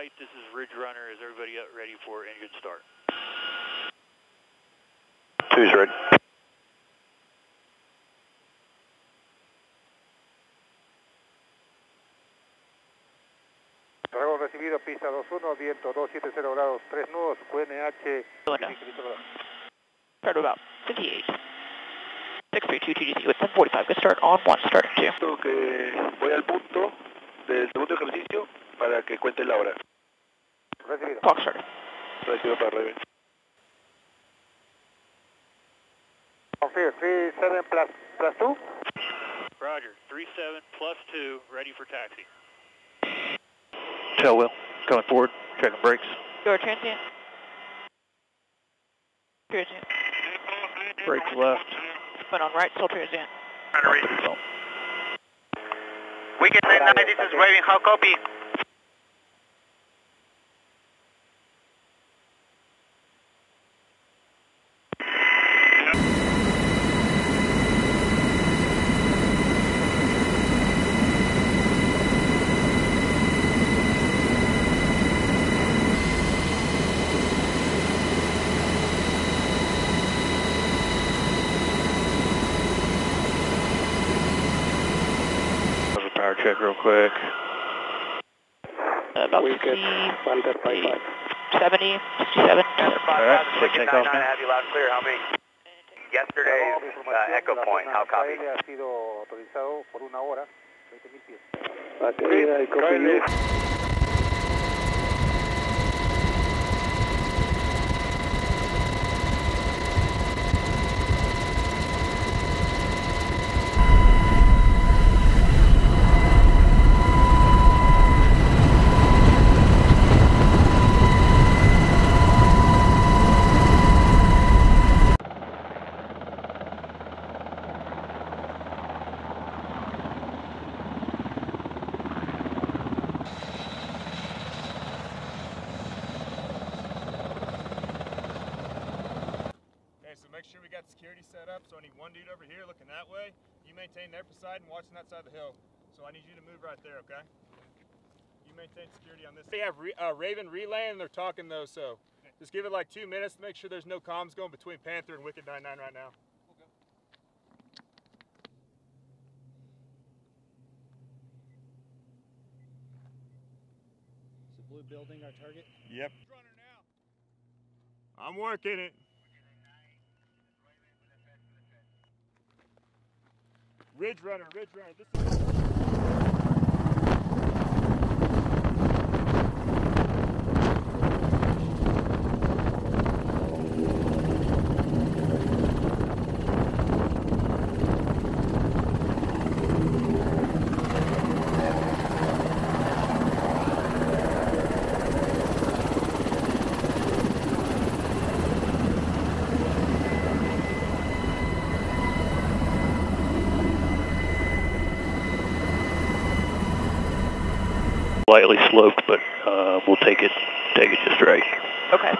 flight, this is Ridge Runner. Is everybody ready for engine start? 2's ready. Dragón recibido, pista 21, viento 270 grados, 3 nudos, QNH. Start about 58. 632 TGC with 1045. Good start on 1, start 2. Creo que voy al punto del segundo ejercicio para que cuente la hora. Recibido. Clock started. Recibido para Raven. Confirm, 37 plus 2. Roger, 37 plus 2, ready for taxi. Tail wheel, coming forward, checking brakes. Door transient. Transient. Brakes left. Went on right, still transient. Weekend 9, this is Raven, how copy? Power check real quick. About 60, 70, 67. Alright, take takeoff now. Have you loud clear, how many? Yesterday's echo point, how copy? Ha sido autorizado por 1 hora, 20,000 pies. Make sure we got security set up, so I need one dude over here looking that way. You maintain their side and watching that side of the hill. So I need you to move right there, okay? You maintain security on this. They have Raven relay and they're talking though, so just give it like 2 minutes to make sure there's no comms going between Panther and Wicked 99 right now. Okay. Is the blue building our target? Yep. I'm working it. Ridge Runner, Ridge Runner. This is Slightly sloped, but we'll take it just right. Okay.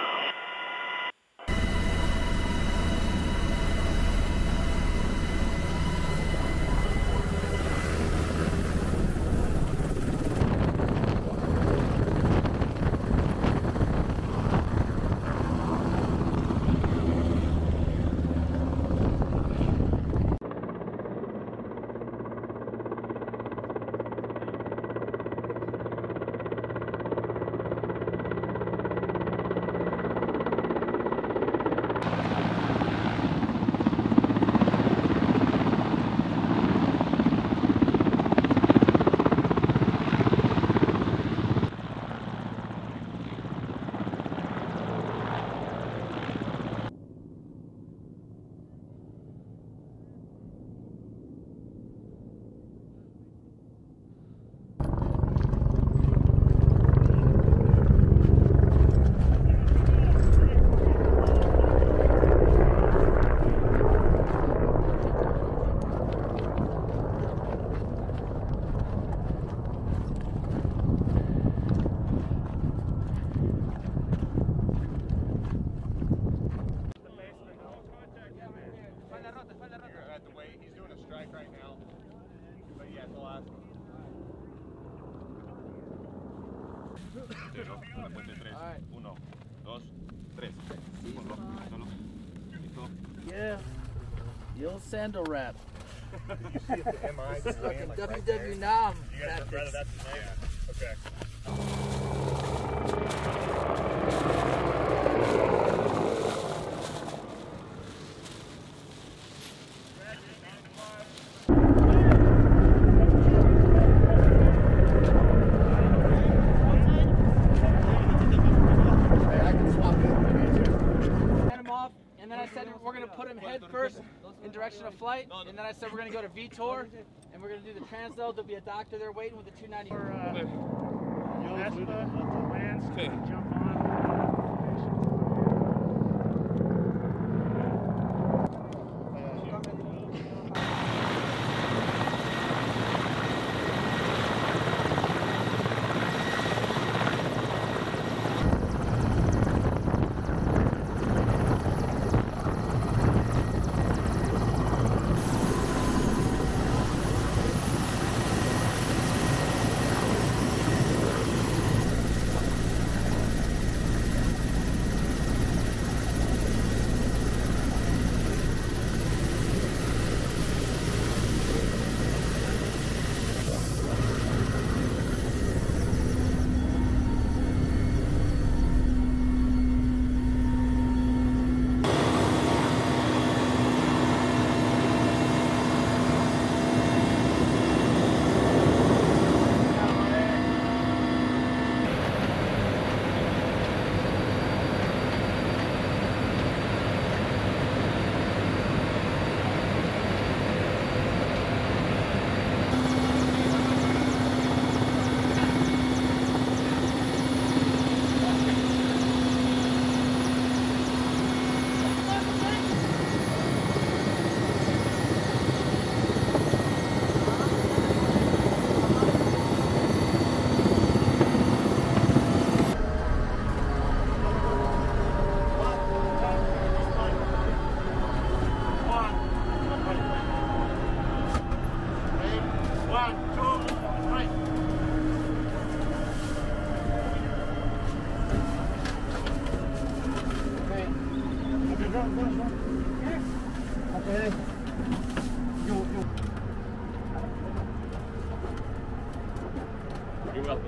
la puente 3. 1, 2, 3. Yeah. The old sandal wrap. Did you see if the MI This is fucking like right WW Nam. You guys would rather that's his name? Okay. And then I said we're going to put him head first in direction of flight. And then I said we're going to go to Vitor and we're going to do the transload. There'll be a doctor there waiting with the 290. Lands to jump on. You're welcome.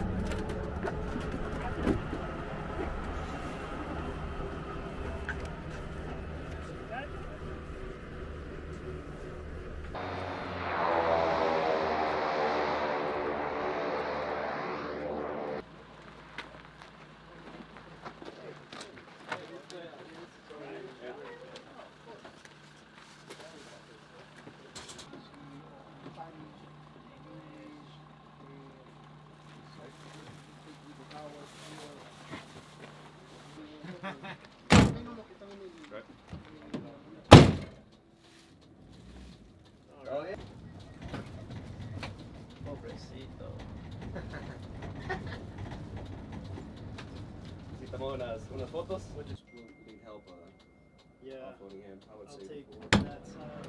Pobrecito. Necesitamos unas fotos. We just need help Yeah. offloading him. I would I'll say take before. that side.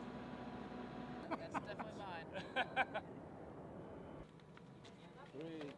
That's definitely mine. 3,